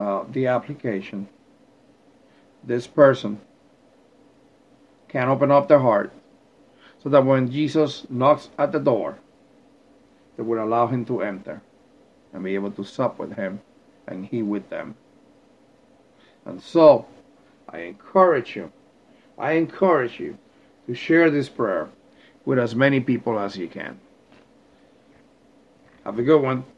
the application, this person can open up their heart so that when Jesus knocks at the door, they would allow him to enter and be able to sup with him and he with them. And so, I encourage you to share this prayer with as many people as you can. Have a good one.